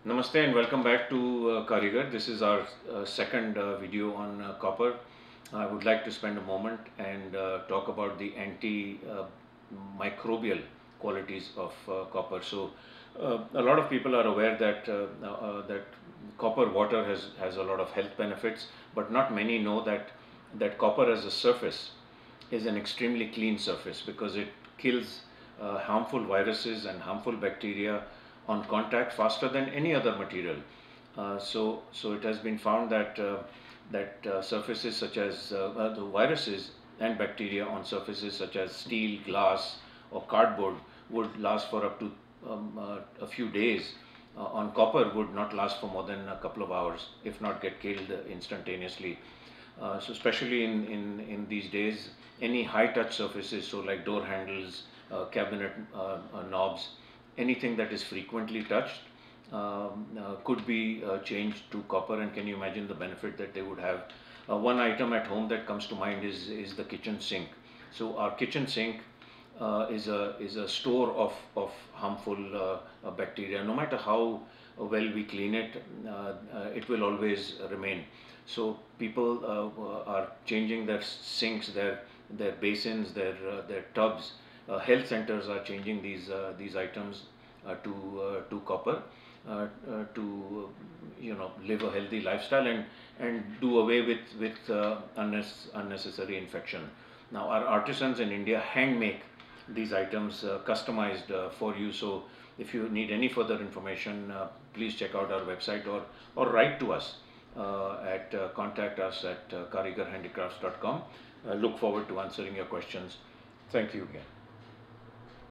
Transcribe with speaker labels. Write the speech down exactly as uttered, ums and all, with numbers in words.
Speaker 1: Namaste and welcome back to uh, Karigar. This is our uh, second uh, video on uh, copper. I would like to spend a moment and uh, talk about the antimicrobial qualities of uh, copper. So, uh, a lot of people are aware that uh, uh, that copper water has has a lot of health benefits, but not many know that that copper as a surface is an extremely clean surface because it kills uh, harmful viruses and harmful bacteria on contact faster than any other material. Uh, so, so it has been found that uh, that uh, surfaces such as uh, uh, the viruses and bacteria on surfaces such as steel, glass, or cardboard would last for up to um, uh, a few days. Uh, on copper would not last for more than a couple of hours, if not get killed instantaneously. Uh, so especially in, in, in these days, any high touch surfaces, so like door handles, uh, cabinet uh, uh, knobs, anything that is frequently touched um, uh, could be uh, changed to copper. And can you imagine the benefit that they would have? Uh, one item at home that comes to mind is, is the kitchen sink. So our kitchen sink uh, is a is a store of of harmful uh, uh, bacteria. No matter how well we clean it, uh, uh, it will always remain. So people uh, are changing their sinks, their their basins, their uh, their tubs. Uh, health centers are changing these uh, these items uh, to uh, to copper uh, uh, to you know live a healthy lifestyle and and do away with with uh, unnes- unnecessary infection. Now our artisans in India hand make these items uh, customized uh, for you. So if you need any further information, uh, please check out our website or or write to us uh, at uh, contact us at uh, karigar handicrafts dot com. Uh, look forward to answering your questions. Thank you again.